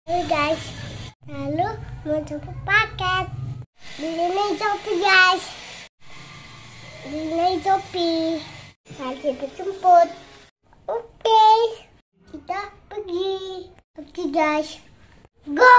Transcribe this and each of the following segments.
Halo guys, lalu menjemput paket. Beli shopee guys. Beli shopee. Nanti dijemput. Oke, kita pergi. Oke guys, go.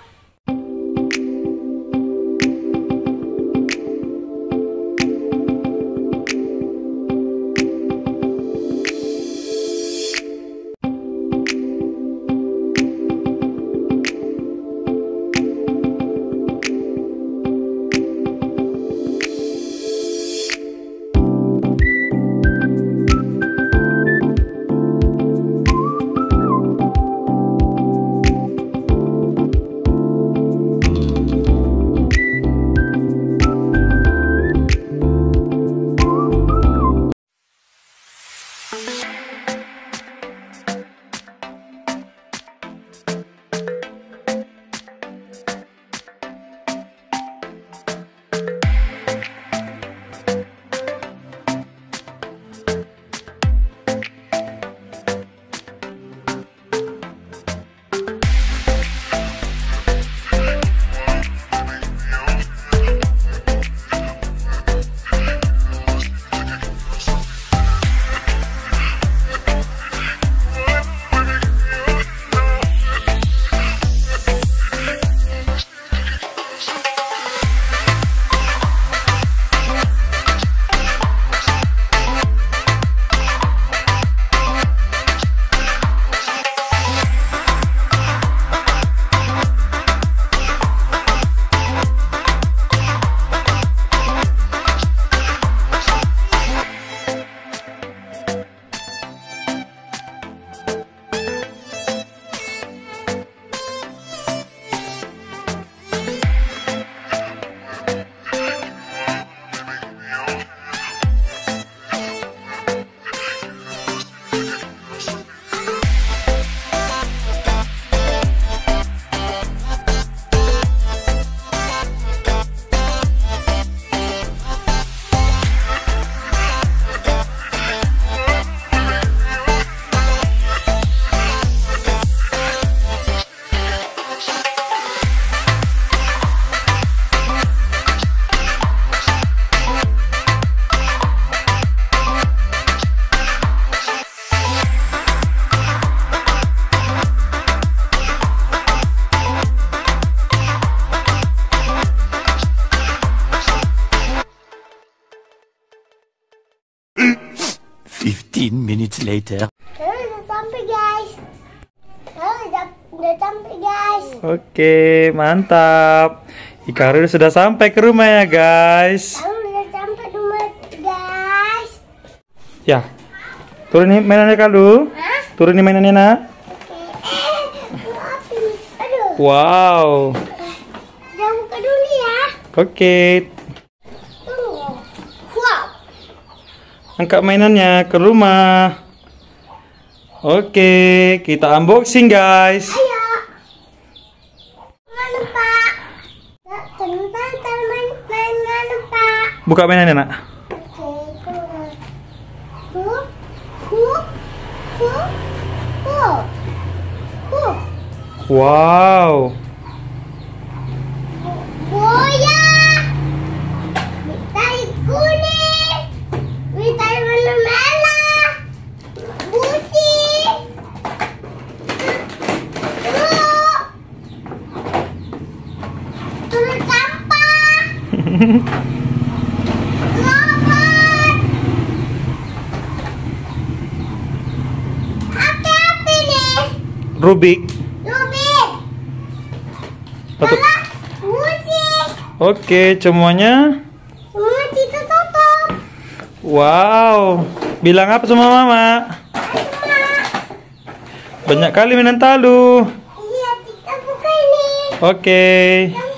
Minutes later. Udah sampai guys. Udah sampai guys. Oke, mantap. Hikaru sudah sampai ke rumah ya guys. Udah sampai rumah guys. Ya, turunin mainannya Kalu. Turunin mainannya nak. Aduh. Wow. Jangan buka dulu ya. Oke, Wow. angkat mainannya ke rumah. Oke, kita unboxing guys. Ayo. Mana Pak? Teman-teman main mana Pak? Buka mainannya nak. Oke, keluar. Wow. Boya. Mitai kuning. Mitai warna merah. Putih. Turun sampah. Robot. Apa nih? Rubik. Rubik. Satu. Musik. Oke, semuanya. Semua ditutup. Wow. Bilang apa sama mama? Banyak kali mainan talu. Iya, kita buka ini. Oke.